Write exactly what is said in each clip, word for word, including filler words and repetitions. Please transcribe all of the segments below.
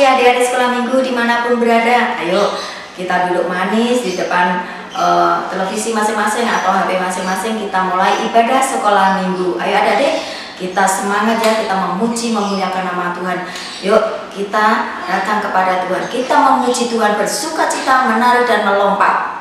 adik-adik sekolah minggu dimanapun berada. Ayo kita duduk manis di depan uh, televisi masing-masing atau H P masing-masing. Kita mulai ibadah sekolah minggu. Ayo adik-adik, kita semangat ya, kita memuji memuliakan nama Tuhan. Yuk kita datang kepada Tuhan, kita memuji Tuhan, bersuka cita, menari dan melompat.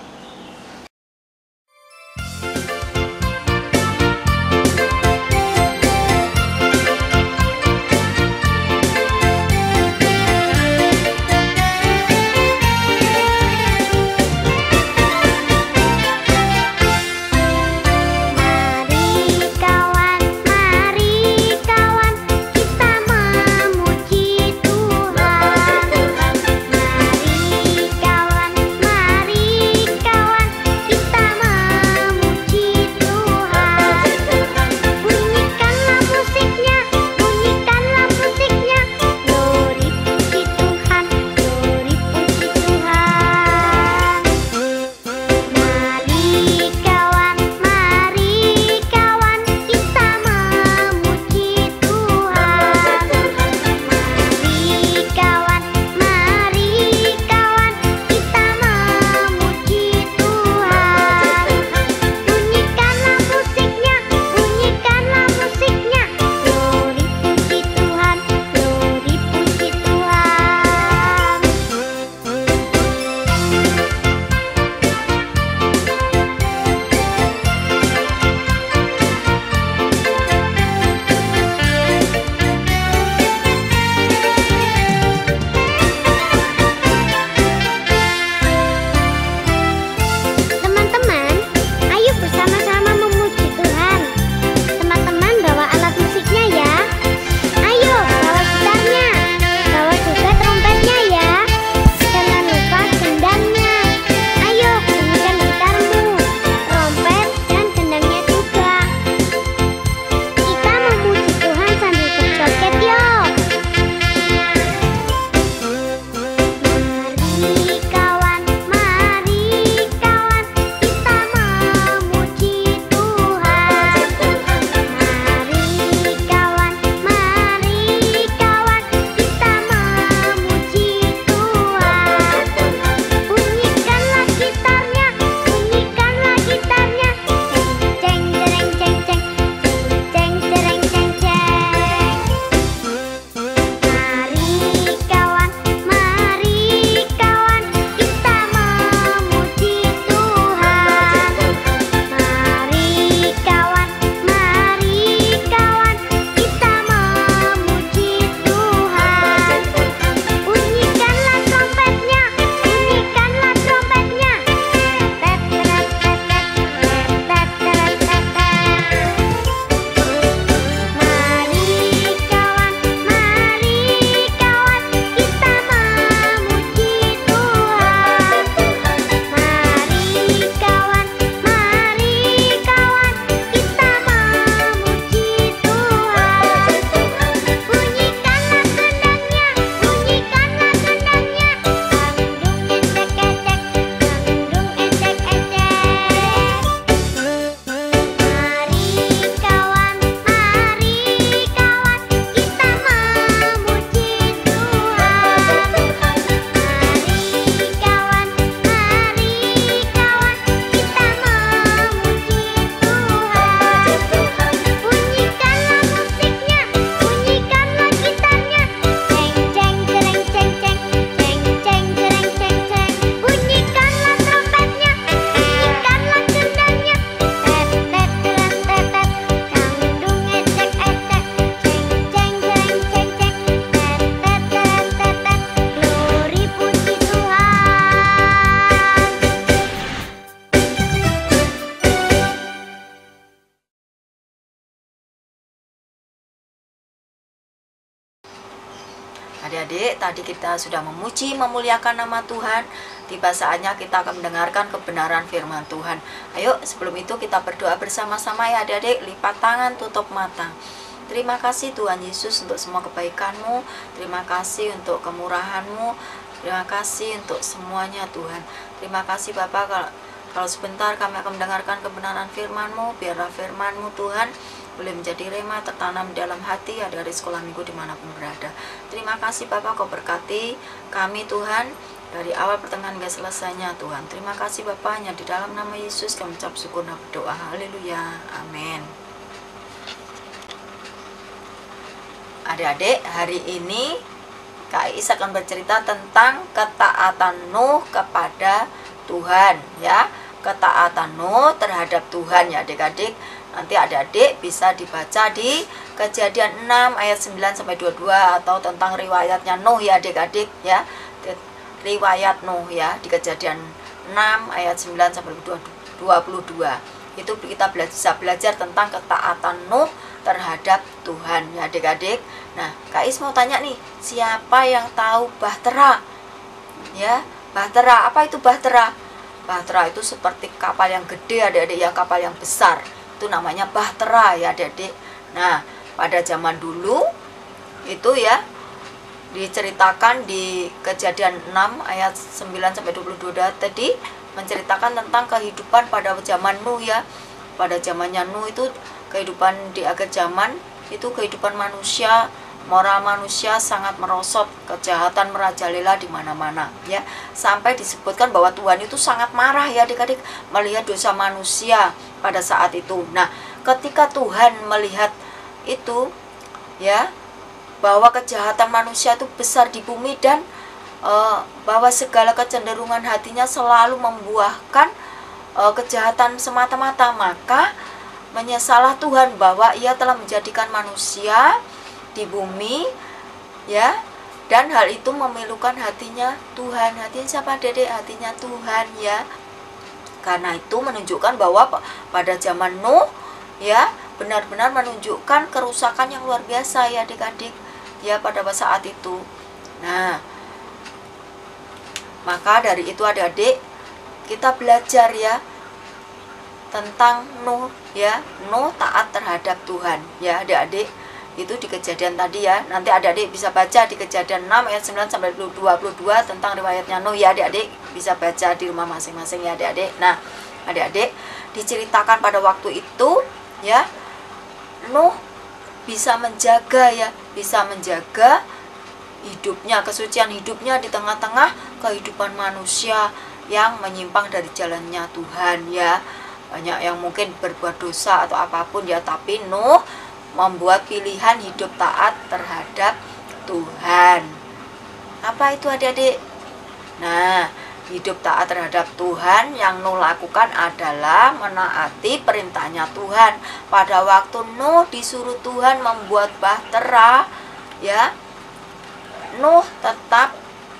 Adik-adik, tadi kita sudah memuji, memuliakan nama Tuhan. Tiba saatnya kita akan mendengarkan kebenaran firman Tuhan. Ayo, sebelum itu kita berdoa bersama-sama ya adik-adik. Lipat tangan, tutup mata. Terima kasih Tuhan Yesus untuk semua kebaikan-Mu. Terima kasih untuk kemurahan-Mu. Terima kasih untuk semuanya Tuhan. Terima kasih Bapak, kalau, kalau sebentar kami akan mendengarkan kebenaran firman-Mu. Biarlah firman-Mu Tuhan boleh menjadi rema tertanam dalam hati adik-adik sekolah minggu dimanapun berada. Terima kasih Bapak, Kau berkati kami Tuhan dari awal pertengahan hingga selesainya Tuhan. Terima kasih Bapak, hanya di dalam nama Yesus kami ucap syukur dan berdoa. Haleluya, amin. Adik-adik, hari ini Kak Is akan bercerita tentang ketaatan Nuh kepada Tuhan, ya. Ketaatan Nuh terhadap Tuhan, ya adik-adik. Nanti adik-adik bisa dibaca di Kejadian enam ayat sembilan sampai dua puluh dua, atau tentang riwayatnya Nuh, ya adik-adik, ya. Riwayat Nuh, ya, di Kejadian enam ayat sembilan sampai dua puluh dua. Itu kita belajar, bisa belajar tentang ketaatan Nuh terhadap Tuhan, ya adik-adik. Nah, Kak Is mau tanya nih, siapa yang tahu bahtera? Ya, bahtera, apa itu bahtera? Bahtera itu seperti kapal yang gede adik-adik, ya, kapal yang besar. Itu namanya bahtera, ya adik-adik. Nah, pada zaman dulu itu, ya, diceritakan di Kejadian enam ayat sembilan sampai dua puluh dua tadi, menceritakan tentang kehidupan pada zaman Nuh, ya. Pada zamannya Nuh itu kehidupan di akhir zaman itu kehidupan manusia, moral manusia sangat merosot, kejahatan merajalela di mana-mana, ya. Sampai disebutkan bahwa Tuhan itu sangat marah, ya adik-adik, melihat dosa manusia pada saat itu. Nah, ketika Tuhan melihat itu, ya, bahwa kejahatan manusia itu besar di bumi dan uh, bahwa segala kecenderungan hatinya selalu membuahkan uh, kejahatan semata-mata, maka menyesalah Tuhan bahwa Ia telah menjadikan manusia di bumi, ya, dan hal itu memilukan hatinya Tuhan. Hatinya siapa, Dedek? Hatinya Tuhan, ya. Karena itu menunjukkan bahwa pada zaman Nuh, ya, benar-benar menunjukkan kerusakan yang luar biasa, ya adik-adik, ya, pada saat itu. Nah, maka dari itu adik-adik kita belajar, ya, tentang Nuh, ya. Nuh taat terhadap Tuhan, ya adik-adik. Itu di Kejadian tadi, ya. Nanti adik-adik bisa baca di Kejadian enam ayat sembilan sampai dua puluh dua tentang riwayatnya Nuh, ya adik-adik. Bisa baca di rumah masing-masing, ya adik-adik. Nah, adik-adik, diceritakan pada waktu itu, ya, Nuh bisa menjaga, ya, bisa menjaga hidupnya, kesucian hidupnya di tengah-tengah kehidupan manusia yang menyimpang dari jalannya Tuhan, ya. Banyak yang mungkin berbuat dosa atau apapun, ya, tapi Nuh membuat pilihan hidup taat terhadap Tuhan. Apa itu adik-adik? Nah, hidup taat terhadap Tuhan yang Nuh lakukan adalah menaati perintahnya Tuhan. Pada waktu Nuh disuruh Tuhan membuat bahtera, ya, Nuh tetap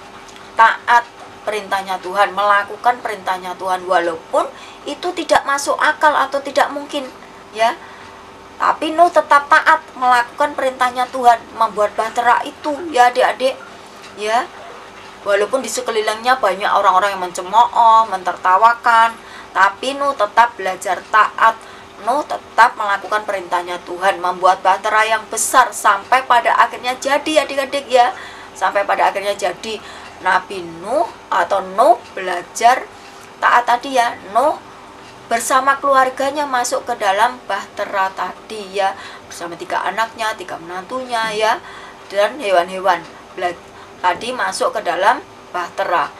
taat perintahnya Tuhan, melakukan perintahnya Tuhan, walaupun itu tidak masuk akal atau tidak mungkin, ya. Tapi Nuh tetap taat melakukan perintahnya Tuhan, membuat bahtera itu, ya adik-adik, ya. Walaupun di sekelilingnya banyak orang-orang yang mencemooh, mentertawakan, tapi Nuh tetap belajar taat. Nuh tetap melakukan perintahnya Tuhan, membuat bahtera yang besar sampai pada akhirnya jadi, adik-adik, ya. Sampai pada akhirnya jadi Nabi Nuh atau Nuh belajar taat tadi, ya. Nuh bersama keluarganya masuk ke dalam bahtera tadi, ya, bersama tiga anaknya, tiga menantunya, ya, dan hewan-hewan tadi masuk ke dalam bahtera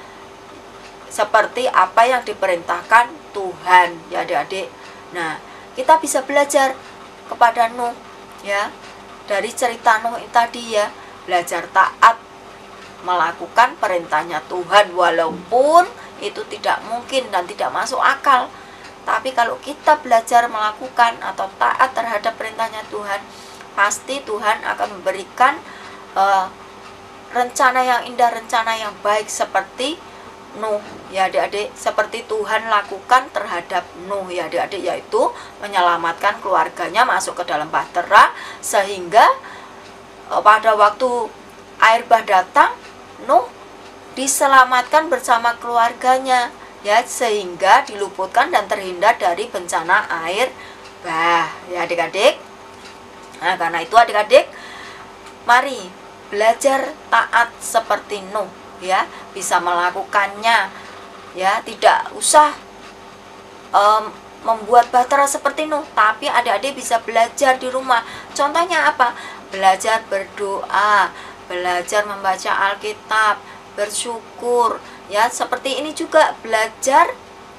seperti apa yang diperintahkan Tuhan, ya adik-adik. Nah, kita bisa belajar kepada Nuh, ya, dari cerita Nuh tadi, ya, belajar taat melakukan perintahnya Tuhan walaupun itu tidak mungkin dan tidak masuk akal. Tapi kalau kita belajar melakukan atau taat terhadap perintahnya Tuhan, pasti Tuhan akan memberikan uh, rencana yang indah, rencana yang baik seperti Nuh, ya adik-adik, seperti Tuhan lakukan terhadap Nuh, ya adik-adik, yaitu menyelamatkan keluarganya masuk ke dalam bahtera sehingga uh, pada waktu air bah datang, Nuh diselamatkan bersama keluarganya, ya, sehingga diluputkan dan terhindar dari bencana air bah, ya adik-adik. Nah, karena itu adik-adik, mari belajar taat seperti Nuh, ya, bisa melakukannya, ya, tidak usah um, membuat bahtera seperti Nuh, tapi adik-adik bisa belajar di rumah. Contohnya apa? Belajar berdoa, belajar membaca Alkitab, bersyukur, ya. Seperti ini juga belajar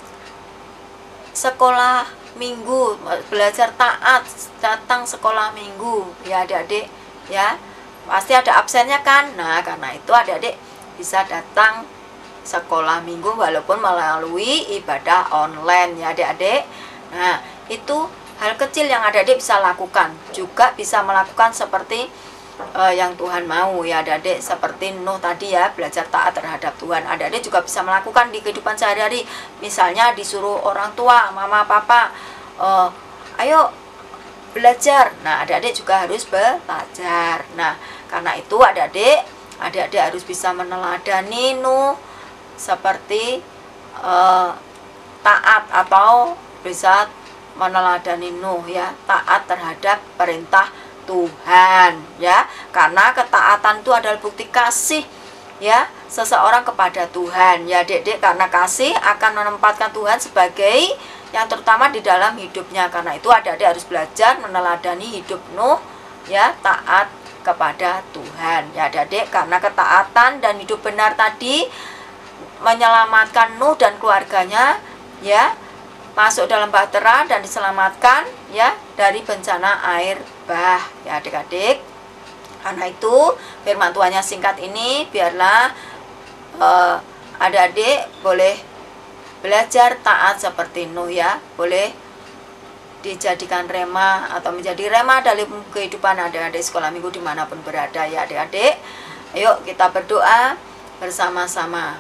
sekolah minggu, belajar taat, datang sekolah minggu, ya adik-adik, ya. Pasti ada absennya kan? Nah, karena itu adik-adik bisa datang sekolah minggu walaupun melalui ibadah online, ya adik-adik. Nah, itu hal kecil yang adik-adik bisa lakukan. Juga bisa melakukan seperti uh, yang Tuhan mau, ya adik-adik. Seperti Nuh tadi, ya, belajar taat terhadap Tuhan. Adik-adik juga bisa melakukan di kehidupan sehari-hari. Misalnya disuruh orang tua, mama, papa, uh, ayo belajar. Nah, adik-adik juga harus belajar. Nah, karena itu adik-adik adik-adik harus bisa meneladani Nuh seperti uh, taat, atau bisa meneladani Nuh, ya, taat terhadap perintah Tuhan, ya. Karena ketaatan itu adalah bukti kasih, ya, seseorang kepada Tuhan, ya adik-adik. Karena kasih akan menempatkan Tuhan sebagai yang terutama di dalam hidupnya. Karena itu adik-adik harus belajar meneladani hidup Nuh, ya, taat kepada Tuhan, ya adik-adik. Karena ketaatan dan hidup benar tadi menyelamatkan Nuh dan keluarganya, ya, masuk dalam bahtera dan diselamatkan, ya, dari bencana air bah, ya adik-adik. Karena itu firman Tuhannya singkat ini, biarlah uh, adik-adik boleh belajar taat seperti Nuh, ya. Boleh dijadikan rema atau menjadi rema dalam kehidupan adik-adik sekolah minggu dimanapun berada, ya adik-adik. Ayo kita berdoa bersama-sama.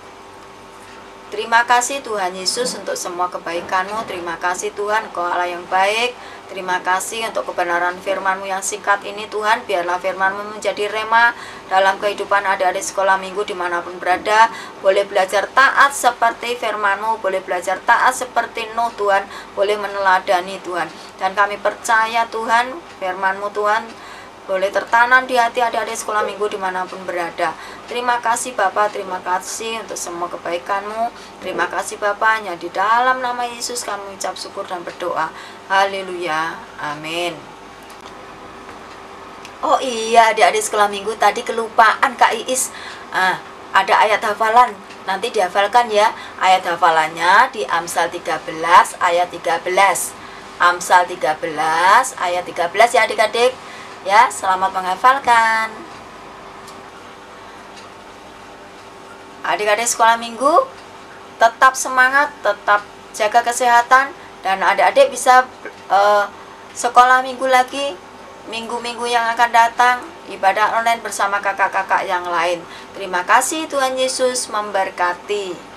Terima kasih Tuhan Yesus untuk semua kebaikan-Mu. Terima kasih Tuhan, Engkau Allah yang baik. Terima kasih untuk kebenaran firman-Mu yang singkat ini Tuhan. Biarlah firman-Mu menjadi rema dalam kehidupan adik-adik sekolah minggu dimanapun berada. Boleh belajar taat seperti firman-Mu, boleh belajar taat seperti Nuh Tuhan, boleh meneladani Tuhan. Dan kami percaya Tuhan, firman-Mu Tuhan boleh tertanam di hati adik-adik sekolah minggu dimanapun berada. Terima kasih Bapa, terima kasih untuk semua kebaikan-Mu. Terima kasih Bapa, hanya di dalam nama Yesus kami ucap syukur dan berdoa. Haleluya, amin. Oh iya, adik-adik sekolah minggu tadi kelupaan Kak Iis. Ah, ada ayat hafalan, nanti dihafalkan ya. Ayat hafalannya di Amsal tiga belas ayat tiga belas. Amsal tiga belas ayat tiga belas ya adik-adik. Ya, selamat menghafalkan. Adik-adik sekolah minggu, tetap semangat, tetap jaga kesehatan, dan adik-adik bisa uh, sekolah minggu lagi, minggu-minggu yang akan datang, ibadah online bersama kakak-kakak yang lain. Terima kasih, Tuhan Yesus memberkati.